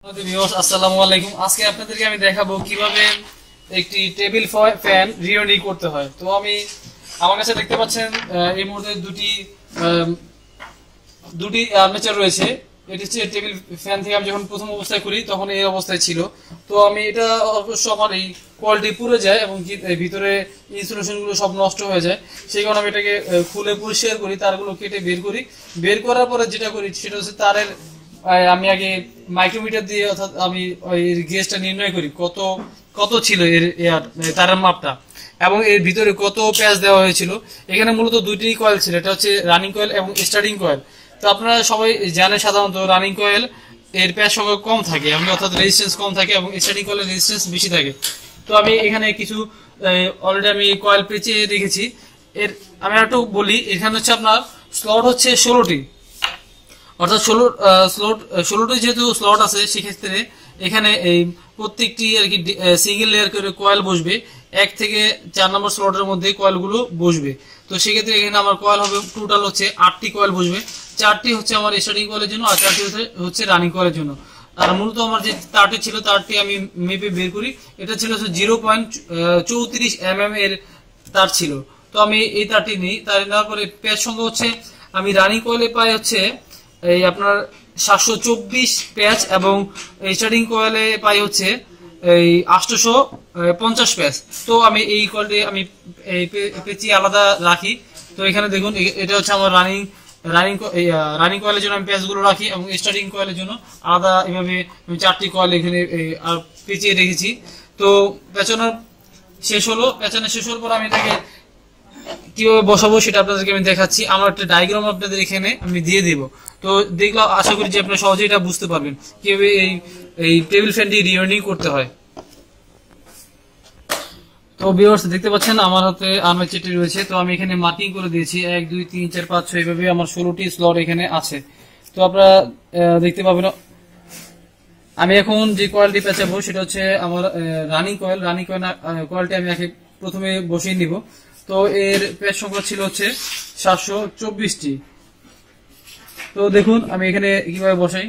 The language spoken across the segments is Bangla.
আসসালামু আলাইকুম। আজকে আপনাদেরকে আমি দেখাবো কিভাবে একটি টেবিল ফ্যান রিওয়ার্ডিং করতে হয়। তো আমার কাছে দেখতে পাচ্ছেন এই মুহূর্তে দুটি আর্মেচার রয়েছে। এটি হচ্ছে টেবিল ফ্যান থেকে আমি যখন প্রথম অবস্থায় করি তখন এই অবস্থায় ছিল। তো আমি এটা অবশ্য আমার এই কোয়ালিটি পুড়ে যায় এবং ভিতরে ইনসুলেশন গুলো সব নষ্ট হয়ে যায়। সেই কারণে আমি এটাকে খুলে পরিষ্কার করি, তারগুলো কেটে বের করি। বের করার পরে যেটা করি সেটা হচ্ছে তারের আমি আগে মাইক্রোমিটার দিয়ে অর্থাৎ আমি ওই গেজটা নির্ণয় করি কত ছিল এর তারের মাপটা এবং এর ভিতরে কত প্যাচ দেওয়া হয়েছিল। এখানে মূলত দুইটি কয়েল ছিল, এটা হচ্ছে রানিং কয়েল এবং স্টার্টিং কয়েল। তো আপনারা সবাই জানেন সাধারণত রানিং কয়েল এর প্যাচ সংখ্যা কম থাকে এবং অর্থাৎ রেজিস্ট্যান্স কম থাকে এবং স্টার্টিং কয়েলের রেজিস্ট্যান্স বেশি থাকে। তো আমি এখানে কিছু অলরেডি আমি কয়েল পেঁচিয়ে রেখেছি। আমি একটু বলি, এখানে হচ্ছে আপনার স্লট হচ্ছে 16টি, অর্থাৎ 16টি যেহেতু স্লট আছে সেক্ষেত্রে এখানে এই প্রত্যেকটি আর কি সিঙ্গেল লেয়ার করে কয়েল বসবে। 1 থেকে 4 নম্বর স্লটের মধ্যে কয়েলগুলো বসবে। তো সেক্ষেত্রে এখানে আমার কয়েল হবে টোটাল হচ্ছে 8টি কয়েল বসবে। 4টি হচ্ছে আমার স্টার্টিং কয়েলের জন্য আর 4টি হচ্ছে রানিং কয়েলের জন্য। আর মূলত আমার যে তারটি ছিল তারটি আমি মেপে বের করি, এটা ছিল 0.34 mm এর তার ছিল। তো আমি এই তারটি নিই, তার নেওয়ার পরে প্যাচ সংখ্যা হচ্ছে আমি রানিং কয়েলে পাই হচ্ছে এই আপনার 724 প্যাচ এবং স্টার্টিং কয়েলে পাই হচ্ছে এই 850 প্যাচ। তো আমি এই কয়েলটি আমি পেঁচিয়ে আলাদা রাখি। তো এখানে দেখুন এটা হচ্ছে আমার রানিং কয়েলের জন্য আমি প্যাচগুলো রাখি এবং স্টার্টিং কয়েলের জন্য আলাদা এভাবে আমি 4টি কয়েল এখানে আর পেঁচিয়ে রেখেছি। তো পেঁচানো শেষ হওয়ার পর আমি এটাকে কিভাবে বসাবো সেটা আপনাদেরকে আমি দেখাচ্ছি। আমার একটা ডায়াগ্রাম আপনাদের এখানে আমি দিয়ে দিব। তো দেখলে আশা করি যে আপনারা সহজেই এটা বুঝতে পারবেন কিভাবে এই টেবিল ফ্যানটি রিওয়ার্ডিং করতে হয়। তো ভিউয়ার্স দেখতে পাচ্ছেন আমার হাতে আর্মেচারটি রয়েছে। তো আমি এখানে মার্কিং করে দিয়েছি 1 2 3 4 5 6 এইভাবে আমার 16টি স্লট এখানে আছে। তো আপনারা দেখতে পাবেন আমি এখন যে কয়েলটি পেঁচাবো সেটা হচ্ছে আমার রানিং কয়েলটি আমি প্রথমে বসিয়ে নিব। তো এর প্যাচ সংখ্যা ছিল হচ্ছে 724টি। তো দেখুন আমি এখানে কিভাবে বসাই।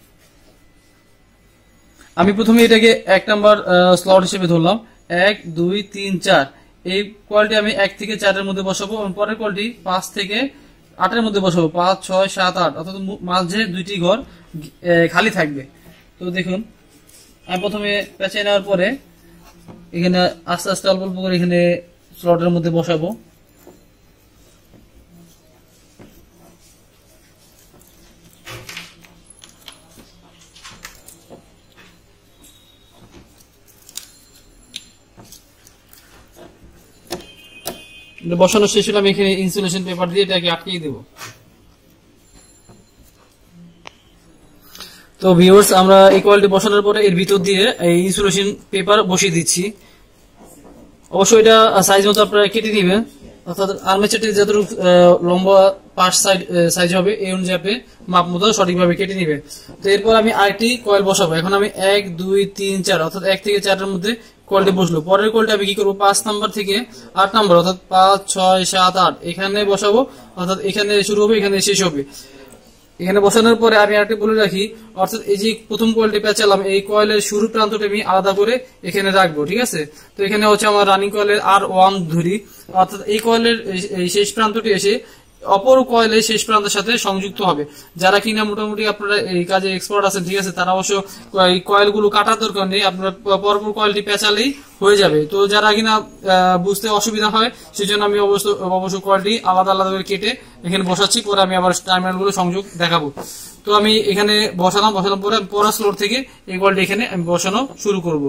আমি প্রথমে এটাকে 1 নাম্বার স্লট হিসেবে ধরলাম, 1 2 3 4। এই কয়েলটি আমি 1 থেকে 4 এর মধ্যে বসাবো এবং পরের কয়েলটি 5 থেকে 8 এর মধ্যে বসাবো, 5 6 7 8, অর্থাৎ মাঝে দুইটি ঘর খালি থাকবে। তো দেখুন আমি প্রথমে পেঁচিয়ে নেওয়ার পরে এখানে আস্তে আস্তে অল্প অল্প করে এখানে স্লটের মধ্যে বসাবো। বসানো শেষ হলে আমি এখানে ইনসুলেশন পেপার দিয়ে এটাকে আটকিয়ে দেবো। তো ভিউয়ার্স আমরা এই কোয়ালিটি বসানোর পরে এর ভিতর দিয়ে এই ইনসুলেশন পেপার বসিয়ে দিচ্ছি। অবশ্যই এটা সাইজ মতো আপনারা কেটে দিবেন, অর্থাৎ আর্মেচারটির যতটুকু লম্বা পাশ সাইজ হবে এই অনুযায়ী আপনি মাপ মতো সঠিকভাবে কেটে নিবে। তো এরপর আমি আরেকটি কয়েল বসাবো। এখন আমি 1 2 3 4 অর্থাৎ 1 থেকে 4 এর মধ্যে কয়েলটি বসলো। পরের কয়েলটি আমি কি করবো 5 নাম্বার থেকে 8 নাম্বার অর্থাৎ 5 6 7 8 এখানে বসাবো, অর্থাৎ এখানে শুরু হবে এখানে শেষ হবে। এখানে বসানোর পরে আমি আরেকটা বলে রাখি, অর্থাৎ এই যে প্রথম কয়েলটি পেঁচালাম এই কয়েলের শুরু প্রান্তটা আমি আলাদা করে এখানে রাখবো, ঠিক আছে। তো এখানে হচ্ছে আমার রানিং কয়েলের R1 ধরি, অর্থাৎ এই কয়েলের এই শেষ প্রান্তটি এসে অপর কয়েলের শেষ প্রান্তের সাথে সংযুক্ত হবে। যারা কিনা মোটামুটি আপনারা এই কাজে এক্সপার্ট আছেন, ঠিক আছে, তারা অবশ্য এই কয়েলগুলো কাটার দরকার নেই, আপনারা পরপর কয়েলটি পেঁচালেই হয়ে যাবে। তো যারা কিনা বুঝতে অসুবিধা হয় সেজন্য আমি অবশ্য কয়েলটি আলাদা আলাদা করে কেটে এখানে বসাচ্ছি, পরে আমি আবার টার্মিনালগুলো সংযোগ দেখাবো। তো আমি এখানে বসালাম পরে পরের স্লট থেকে এই কয়েলটি এখানে আমি বসানো শুরু করব।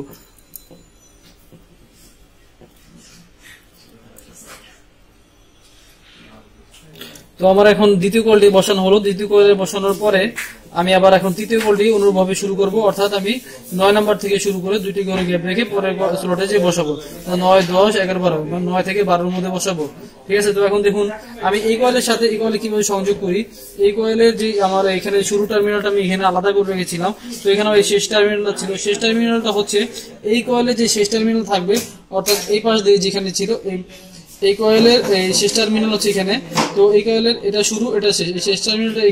তো আমার এখন দ্বিতীয় কয়েলটি বসানো হলো। দ্বিতীয় কয়েল বসানোর পরে আমি আবার এখন তৃতীয় কয়েলটি অনুরূপভাবে শুরু করব, অর্থাৎ আমি 9 নাম্বার থেকে শুরু করে দুইটি করে গ্যাপ রেখে পরের স্লটে যে বসাবো 9 10 11 12, 9 থেকে 12 এর মধ্যে বসাবো, ঠিক আছে। তো এখন দেখুন আমি এই কয়েলের সাথে এই কয়েলে কিভাবে সংযোগ করি। এই কয়েলের যে আমার এখানে শুরু টার্মিনালটা আমি এখানে আলাদা করে রেখেছিলাম। তো এখানে এই শেষ টার্মিনালটা ছিল, শেষ টার্মিনালটা হচ্ছে এই কয়েলে যে শেষ টার্মিনাল থাকবে, অর্থাৎ এই পাশ দিয়ে যেখানে ছিল এই কয়েলের এই শেষ টার্মিনাল হচ্ছে এখানে। তো এই কয়েলের এটা শুরু এটা শেষ, এই শেষ টার্মিনালটা এখানে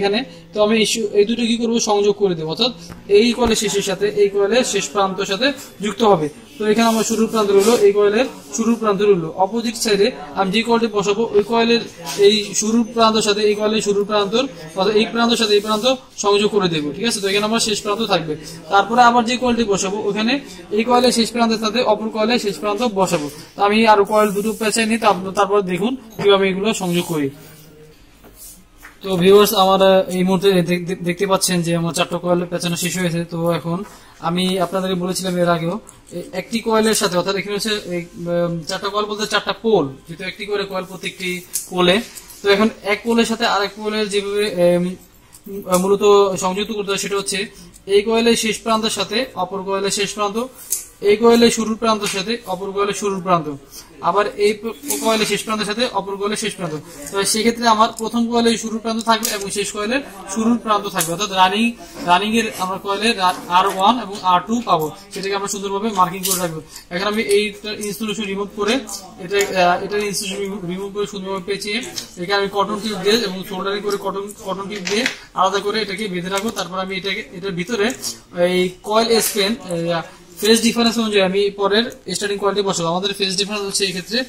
তো আমি এই দুটো কি করবো, সংযোগ করে দেবো, অর্থাৎ এই কয়েলের শেষের সাথে এই কয়েলের শেষ প্রান্তের সাথে যুক্ত হবে। তো এখানে আমার শুরুর প্রান্ত রইলো, এই কয়েলের শুরুর প্রান্ত রইলো। অপোজিট সাইডে আমি যে কয়েলটি বসাবো ওই কয়েলের এই শুরুর প্রান্তের সাথে এই কয়েলের শুরুর প্রান্ত, অর্থাৎ এই প্রান্তের সাথে এই প্রান্ত সংযোগ করে দেবো, ঠিক আছে। তো এখানে আমার শেষ প্রান্ত থাকবে। তারপরে আবার যে কয়েলটি বসাবো ওখানে এই কয়েলের শেষ প্রান্তের সাথে অপর কয়েলের শেষ প্রান্ত বসাবো। তো আমি আরো কয়েল দুটো পেঁচাই নিই, তারপর দেখুন কিভাবে এগুলো সংযোগ করি। তো ভিউয়ার্স, আমার এই মুহূর্তে দেখতে পাচ্ছেন যে আমার 4টা কয়েল পেঁচানো শেষ হয়েছে। তো এখন আমি আপনাদেরকে বলেছিলাম এর আগেও, একটি কয়েলের সাথে, অর্থাৎ এখানে হচ্ছে 4টা কয়েল বলতে 4টা পোল, যেহেতু একটি করে কয়েল প্রত্যেকটি পোলে। তো এখন এক পোলের সাথে আরেক পোলের যেভাবে মূলত সংযুক্ত করতে হয় সেটা হচ্ছে এই কয়েলের শেষ প্রান্তের সাথে অপর কয়েলের শেষ প্রান্ত, এই কয়েলের শুরুর প্রান্তের সাথে অপর কয়েলের শুরুর প্রান্ত, আবার এই কয়েলের শেষ প্রান্তের সাথে অপর কয়েলের শেষ প্রান্ত। তো সেক্ষেত্রে আমার প্রথম কয়েলের শুরুর প্রান্ত থাকবে এবং শেষ কয়েলের শুরুর প্রান্ত থাকবে, অর্থাৎ রানিং এর আমরা কয়েলের R1 এবং R2 পাবো, সেটাকে আমরা সুন্দরভাবে মার্কিং করে রাখবো। এখন আমি এই ইনস্টলেশন রিমুভ করে এটা ইনস্টলেশন রিমুভ করে সুন্দরভাবে পেঁচিয়ে এখানে আমি কটন টিউব দিয়ে এবং সোল্ডারিং করে কটন টিউব দিয়ে আলাদা করে এটাকে বেঁধে রাখবো। তারপর আমি এটার ভিতরে এই কয়েল স্প্যান ফেজ ডিফারেন্স অনুযায়ী আমি পরের স্টার্টিং কোয়ালিটি বসাবো। আমাদের ফেজ ডিফারেন্স হচ্ছে এই ক্ষেত্রে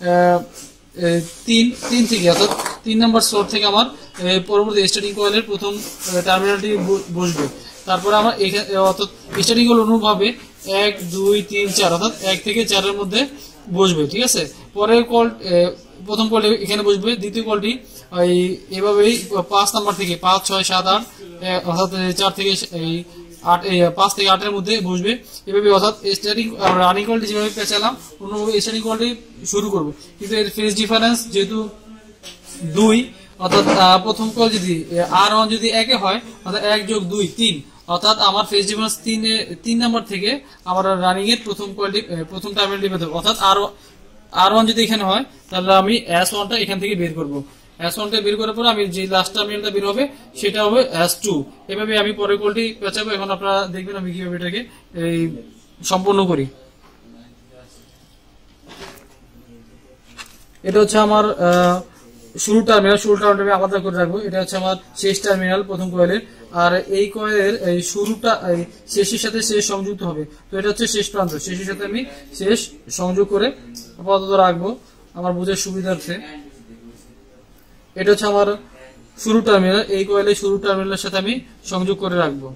3 থেকে, অর্থাৎ 3 নম্বর স্লট থেকে আমার পরবর্তী স্টার্টিং কোয়ালের প্রথম টার্মিনালটি বসবে। তারপরে আমার এখানে অর্থাৎ স্টার্টিং কোয়াল অনুরূপভাবে 1 2 3 4 অর্থাৎ 1 থেকে 4 এর মধ্যে বসবে, ঠিক আছে। পরের কল প্রথম কলটি এখানে বসবে, দ্বিতীয় কলটি এইভাবেই 5 নাম্বার থেকে 5 6 7 8 অর্থাৎ 4 থেকে 5 থেকে 8 এর মধ্যে বসবে এভাবে, অর্থাৎ স্টার্টিং রানিং কলটি যেভাবে পেঁচালাম অন্যভাবে স্টার্টিং কলটি শুরু করবো। কিন্তু এর ফেজ ডিফারেন্স যেহেতু 2, অর্থাৎ প্রথম কল যদি R1 যদি 1 এ হয় অর্থাৎ 1 যোগ 2 3, অর্থাৎ আমার ফেজ ডিফারেন্স 3 নাম্বার থেকে আমার রানিং এর প্রথম কলটি প্রথম টার্মিনালটি পেতে হবে। অর্থাৎ R1 যদি এখানে হয় তাহলে আমি S1 টা এখান থেকে বের করবো। S1 টা বের করার পর আমি যে লাস্ট টার্মিনালটা বের হবে সেটা হবে S2। এভাবে আমি পরের কলটি পেঁচাবো। এখন আপনারা দেখবেন আমি কিভাবে এটাকে সম্পূর্ণ করি। এটা হচ্ছে আমার শুরু টার্মিনাল আমি আলাদা করে রাখবো। এটা হচ্ছে আমার শেষ টার্মিনাল প্রথম কয়েলের, আর এই কয়েলের এই শুরুটা শেষের সাথে শেষ সংযুক্ত হবে। তো এটা হচ্ছে শেষ প্রান্ত, শেষের সাথে আমি শেষ সংযোগ করে আপাতত রাখবো আমার বোঝার সুবিধার্থে। এটা হচ্ছে আমার শুরু টার্মিনাল, এই কয়েলের শুরু টার্মিনালের সাথে আমি সংযোগ করে রাখবো।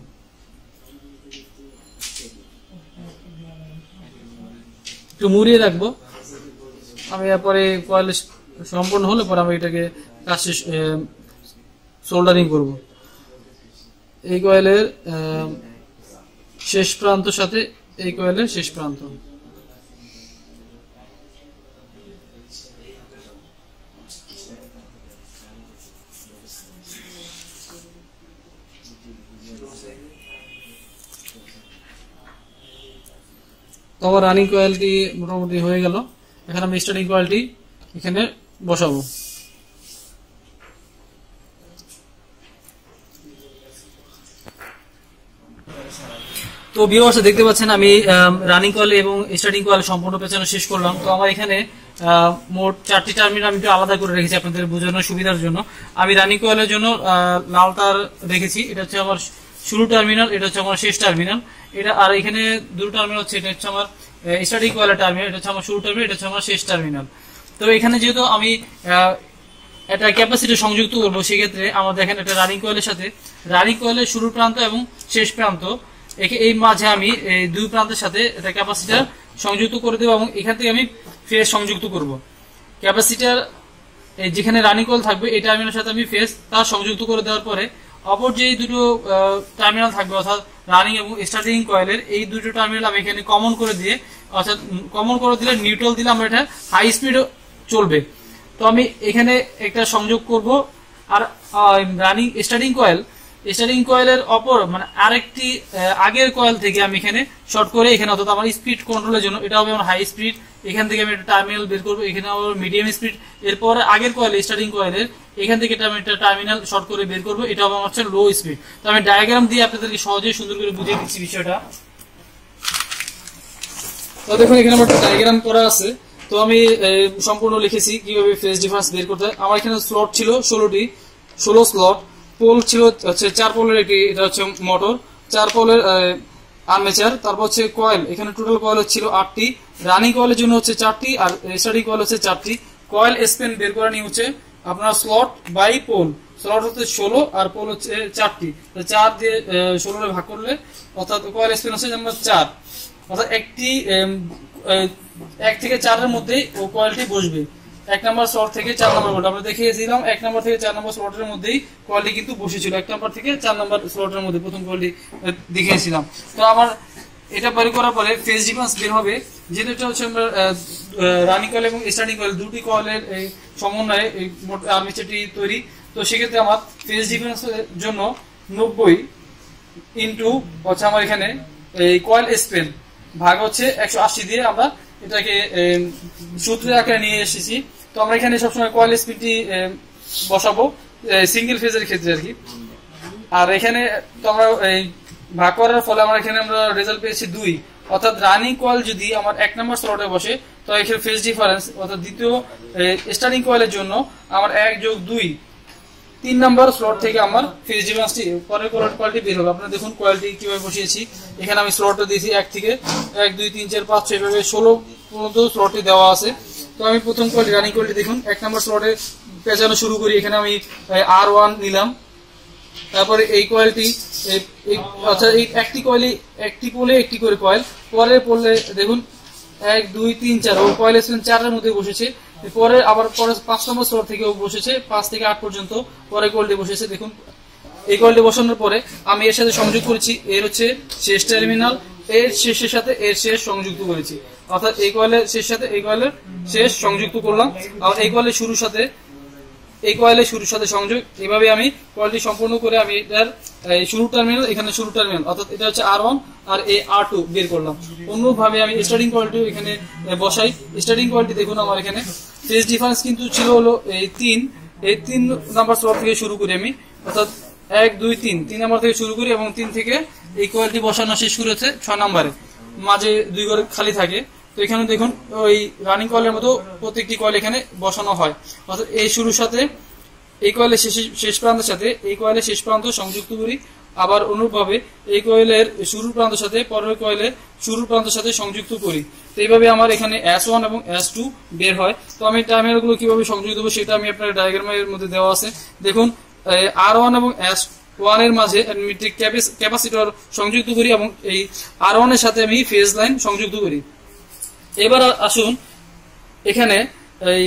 একটু মুড়িয়ে রাখবো। আমি এরপরে কয়েল সম্পূর্ণ হলে পরে আমি এটাকে কাজ সোল্ডারিং করব। এই কয়েলের শেষ প্রান্তের সাথে এই কয়েলের শেষ প্রান্ত। তো আমার রানিং কয়েলটি মোটামুটি হয়ে গেল। এখন আমি স্টার্টিং কয়েলটি এখানে বসাবো। তো ভিউয়ার্স দেখতে পাচ্ছেন আমি রানিং কয়েল এবং স্টার্টিং কয়েল সম্পূর্ণ পেছানো শেষ করলাম। তো আমার এখানে মোট 4টি টার্মিনাল আমি একটু আলাদা করে রেখেছি আপনাদের বোঝানোর সুবিধার জন্য। আমি রানিং কয়েলের জন্য লাল তার রেখেছি, এটা হচ্ছে আমার শুরু টার্মিনাল, এটা হচ্ছে আমার শেষ টার্মিনাল। এটা আর এখানে দুটো টার্মিনাল হচ্ছে, এটা হচ্ছে আমার স্টার্টিং কয়েলের টার্মিনাল, এটা হচ্ছে আমার শুরু টার্মিনাল, এটা হচ্ছে আমার শেষ টার্মিনাল। তো এখানে যেহেতু আমি একটা ক্যাপাসিটি সংযুক্ত করবো সেক্ষেত্রে আমার দেখেন এটা রানিং কয়েলের সাথে রানিং কয়েলের শুরু প্রান্ত এবং শেষ প্রান্ত এই মাঝে আমি এই দুই প্রান্তের সাথে এটা ক্যাপাসিটার সংযুক্ত করে দেবো এবং এখান থেকে আমি ফেজ সংযুক্ত করব। ক্যাপাসিটার যেখানে রানিং কয়েল থাকবে এই টার্মিনালের সাথে আমি ফেজ তার সংযুক্ত করে দেওয়ার পরে অপর যে দুটো টার্মিনাল থাকবে অর্থাৎ রানিং এবং স্টার্টিং কয়েলের এই দুটো টার্মিনাল আমি এখানে কমন করে দিয়ে, অর্থাৎ কমন করে দিলে নিউট্রাল দিলে আমরা এটা হাই স্পিড চলবে। তো আমি এখানে একটা সংযোগ করব। আর রানিং স্টার্টিং কয়েলের অপর মানে আরেকটি আগের কয়েল থেকে আমি এখানে শর্ট করে এখানে, অর্থাৎ আমার স্পিড কন্ট্রোলের জন্য এটা হবে আমার হাই স্পিড, এখান থেকে আমি একটা টার্মিনাল বের করবো, এখানে আমার মিডিয়াম স্পিড। এরপর আগের কয়েল স্টার্টিং কয়েলের এখান থেকে আমি একটা টার্মিনাল শর্ট করে বের করবো, এটা হবে আমার হচ্ছে লো স্পিড। তো আমি ডায়াগ্রাম দিয়ে আপনাদেরকে সহজে সুন্দর করে বুঝিয়ে দিচ্ছি বিষয়টা। তো দেখুন এখানে আমার একটা ডায়াগ্রাম করা আছে। তো আমি সম্পূর্ণ লিখেছি কিভাবে ফেজ ডিফারেন্স বের করতে হয়। আমার এখানে স্লট ছিল 16 স্লট। পোল ছিল হচ্ছে 4 পোলের একটি, এটা হচ্ছে মোটর 4 পোলের আর্মেচার। তারপর হচ্ছে কয়েল, এখানে টোটাল কয়েল ছিল 8টি, রানিং কয়েলের জন্য হচ্ছে 4টি, আর স্টার্টিং কয়েল হচ্ছে 4টি। কয়েল স্প্যান বের করা নিয়ে হচ্ছে আপনার স্লট বাই পোল, স্লট হচ্ছে 16 আর পোল হচ্ছে 4টি, 4 দিয়ে 16 ভাগ করলে অর্থাৎ কয়েল স্প্যান হচ্ছে যেমন 4, অর্থাৎ একটি 1 থেকে 4 এর মধ্যেই ও কয়েলটি বসবে। 1 নম্বর স্লট থেকে 4 নম্বর বোল্ট আমরা দেখিয়েছিলাম, 1 নম্বর থেকে 4 নম্বর স্লটের মধ্যেই কয়েলটি কিন্তু বসেছিল, 1 নম্বর থেকে 4 নম্বর স্লটের মধ্যে প্রথম কয়েলটি দেখিয়েছিলাম। তো আমার এটা বের করার পরে ফেজ ডিফারেন্স বের হবে, যেহেতু এটা হচ্ছে আমরা রানিং কয়েল এবং স্টার্টিং কয়েল দুটি কয়েলের সমন্বয়ে এই আর্মেচারটি তৈরি। তো সেক্ষেত্রে আমার ফেজ ডিফারেন্সের জন্য 90 ইন্টু হচ্ছে আমার এখানে এই কয়েল স্প্যান ভাগ হচ্ছে 180 দিয়ে আমরা এটাকে সূত্রের আকারে নিয়ে এসেছি। তো আমরা এখানে সবসময় কয়েল স্পিডটি বসাবো সিঙ্গেল ফেজের ক্ষেত্রে আর কি। আর এখানে তো আমরা এই ভাগ করার ফলে আমরা এখানে আমরা রেজাল্ট পেয়েছি 2, অর্থাৎ রানিং কয়েল যদি আমার 1 নম্বর স্লটে বসে তো এখানে ফেজ ডিফারেন্স অর্থাৎ দ্বিতীয় স্টার্টিং কয়েলের জন্য আমার 1 যোগ 2 3 নম্বর স্লট থেকে আমার ফেজ ডিফারেন্সটি পরের কয়েলটি বের হবে। আপনারা দেখুন কয়েলটি কিভাবে বসিয়েছি, এখানে আমি স্লটটা দিয়েছি 1 থেকে 1 2 3 4 5 6 এভাবে 16 পর্যন্ত স্লটটি দেওয়া আছে। তো আমি প্রথম কয়েলটি রানিং কয়েলটি দেখুন 1 নম্বর স্লটে পেঁচানো শুরু করি, এখানে আমি R1 নিলাম। তারপরে এই কয়েলটি অর্থাৎ এই একটি কয়েলে একটি পোলে একটি করে কয়েল, পরের পোলে দেখুন 1 2 3 4 ও কয়েল স্প্যান 4 এর মধ্যে বসেছে। পরে আবার পরে 5 নম্বর স্লট থেকে বসেছে 5 থেকে 8 পর্যন্ত পরে কয়েলটি বসেছে। দেখুন এই কয়েলটি বসানোর পরে আমি এর সাথে সংযোগ করেছি, এর হচ্ছে শেষ টার্মিনাল, এর শেষের সাথে এর শেষ সংযুক্ত করেছি, অর্থাৎ এই কয়েলের শেষ সাথে এই কয়েলের শেষ সংযুক্ত করলাম। আর এই কয়েলের শুরুর সাথে এই কয়েলের শুরুর সাথে সংযোগ, এইভাবে আমি কয়েলটি সম্পূর্ণ করে আমি এটার শুরু টার্মিনাল, এখানে শুরু টার্মিনাল অর্থাৎ এটা হচ্ছে R1 আর এই R2 বের করলাম। অন্যভাবে আমি স্টার্টিং কয়েলটি এখানে বসাই। স্টার্টিং কয়েলটি দেখুন আমার এখানে ফেজ ডিফারেন্স কিন্তু ছিল হলো এই 3 নাম্বার স্লট থেকে শুরু করি আমি, অর্থাৎ 1 2 3 নাম্বার থেকে শুরু করি এবং 3 থেকে এই কয়েলটি বসানো শেষ করেছে 6 নম্বরে, মাঝে 2 ঘর খালি থাকে। তো এখানে দেখুন ওই রানিং কয়েলের মতো প্রত্যেকটি কয়েল এখানে বসানো হয়, অর্থাৎ এই শুরুর সাথে এই কয়েলের শেষ প্রান্তের সাথে এই কয়েলের শেষ প্রান্ত সংযুক্ত করি, আবার অনুরূপভাবে এই কয়েলের শুরুর প্রান্তের সাথে পরের কয়েলের শুরুর প্রান্তের সাথে সংযুক্ত করি। তো এইভাবে আমার এখানে S1 এবং S2 বের হয়। তো আমি টার্মিনালগুলো কিভাবে সংযোগ দেবো সেটা আমি আপনার ডায়াগ্রামের মধ্যে দেওয়া আছে। দেখুন R1 এবং S1 এর মাঝে অ্যাডমিটিভ ক্যাপাসিটর সংযুক্ত করি এবং এই R1 এর সাথে আমি ফেজ লাইন সংযুক্ত করি। এবার আসুন এখানে এই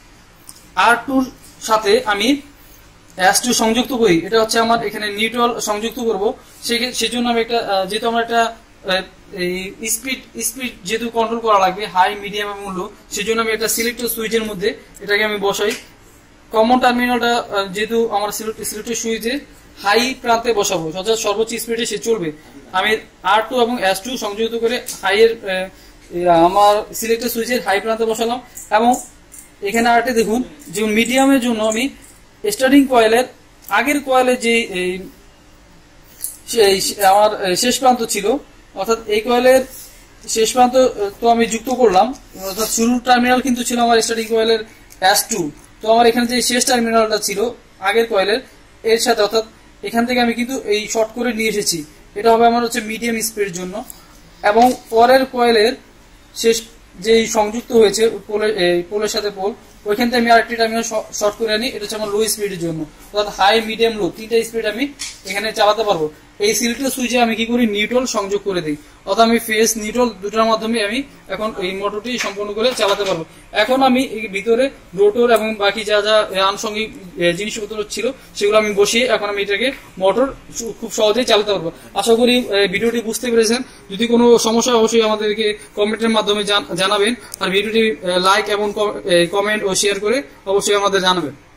R2 এর সাথে আমি S2 সংযুক্ত করি, এটা হচ্ছে আমার এখানে নিউট্রাল সংযুক্ত করব। সেজন্য আমি একটা যেহেতু আমরা একটা স্পিড যেহেতু কন্ট্রোল করা লাগবে হাই মিডিয়াম এবং লো, সেজন্য আমি একটা সিলেক্টর সুইচের মধ্যে এটাকে আমি বসাই। কমন টার্মিনালটা যেহেতু আমার সিলেক্টর সুইচে হাই প্রান্তে বসাবো, অর্থাৎ সর্বোচ্চ স্পিডে সে চলবে। আমি R2 এবং S2 সংযুক্ত করে হাই এর আমার সিলেক্টর সুইচের হাই প্রান্তে বসালাম এবং এখানে আরেকটা দেখুন যে মিডিয়ামের জন্য আমি স্টার্টিং কয়েলের আগের কয়েলের যে আমার শেষ প্রান্ত ছিল, অর্থাৎ এই কয়েলের শেষ প্রান্ত তো আমি যুক্ত করলাম, অর্থাৎ শুরুর টার্মিনাল কিন্তু ছিল আমার স্টার্টিং কয়েলের S2। তো আমার এখানে যে শেষ টার্মিনালটা ছিল আগের কয়েলের এর সাথে, অর্থাৎ এখান থেকে আমি কিন্তু এই শর্ট করে নিয়ে এসেছি, এটা হবে আমার হচ্ছে মিডিয়াম স্পিডের জন্য। এবং পরের কয়েলের শেষ যে সংযুক্ত হয়েছে পোলের সাথে পোল, ওইখান থেকে আমি আরেকটি টার্মিনাল শর্ট করে আনি, এটা হচ্ছে আমার লো স্পিডের জন্য, অর্থাৎ হাই মিডিয়াম লো 3টা স্পিড আমি এখানে চালাতে পারবো। এই সিলেক্টর সুইচে আমি কি করি নিউট্রাল সংযোগ করে দিই, অর্থাৎ আমি ফেজ নিউট্রাল দুটার মাধ্যমে আমি এখন এই মোটরটি সম্পূর্ণ করে চালাতে পারবো। এখন আমি এই ভিতরে রোটর এবং বাকি যা যা আনুষঙ্গিক জিনিসপত্র ছিল সেগুলো আমি বসিয়ে এখন আমি এটাকে মোটর খুব সহজেই চালাতে পারবো। আশা করি ভিডিওটি বুঝতে পেরেছেন। যদি কোনো সমস্যা অবশ্যই আমাদেরকে কমেন্টের মাধ্যমে জানাবেন, আর ভিডিওটি লাইক এবং কমেন্ট ও শেয়ার করে অবশ্যই আমাদের জানাবেন।